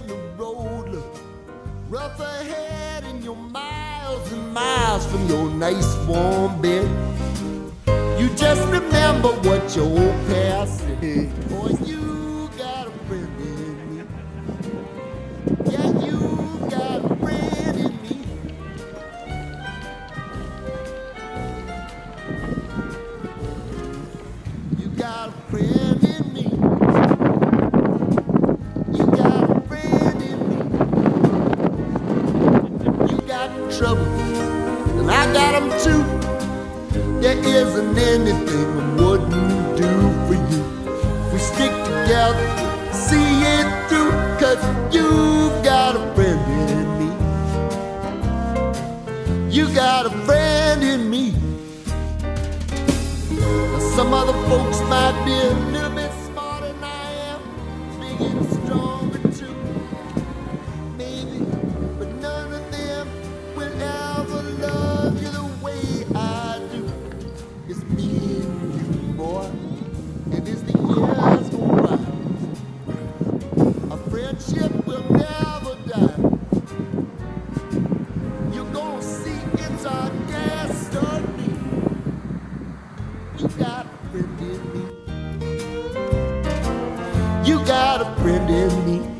when the road looks rough ahead and you're miles and miles from your nice warm bed. You just remember what your old past said. Boy, you got a friend in me. Yeah, you got a friend in me. You got a friend in me. You got a friend in me. You got trouble, and I got them too. There isn't anything I wouldn't do for you. We stick together, see it through, 'cause you got a friend in me. You got a friend in me. Now, some other folks might be a little bit smarter than I am, bigger and stronger too, maybe, but none of them will ever love you the way I do. It's me and you, boy, and as the years go by, our friendship will never die. You're gonna see it's our destiny. You got a friend in me. You got a friend in me.